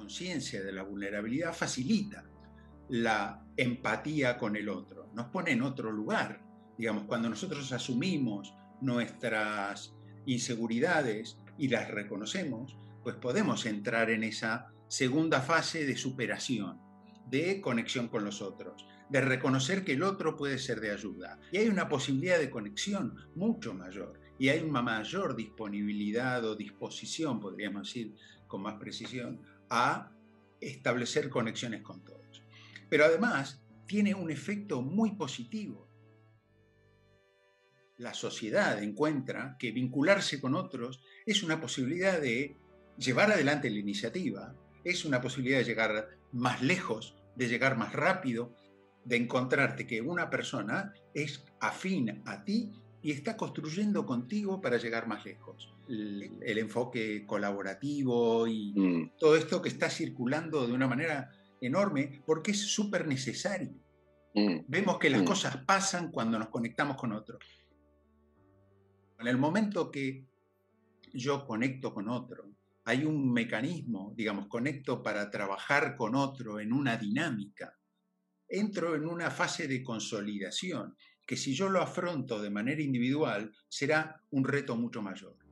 conciencia de la vulnerabilidad facilita la empatía con el otro, nos pone en otro lugar. Digamos, cuando nosotros asumimos nuestras inseguridades y las reconocemos, pues podemos entrar en esa segunda fase de superación, de conexión con los otros, de reconocer que el otro puede ser de ayuda. Y hay una posibilidad de conexión mucho mayor, y hay una mayor disponibilidad o disposición, podríamos decir con más precisión, a establecer conexiones con todos. Pero además tiene un efecto muy positivo. La sociedad encuentra que vincularse con otros es una posibilidad de llevar adelante la iniciativa, es una posibilidad de llegar más lejos, de llegar más rápido, de encontrarte que una persona es afín a ti y está construyendo contigo para llegar más lejos. El enfoque colaborativo y todo esto que está circulando de una manera enorme porque es súper necesario. Vemos que las cosas pasan cuando nos conectamos con otros. En el momento que yo conecto con otro, hay un mecanismo, digamos, conecto para trabajar con otro en una dinámica. Entro en una fase de consolidación, que si yo lo afronto de manera individual, será un reto mucho mayor.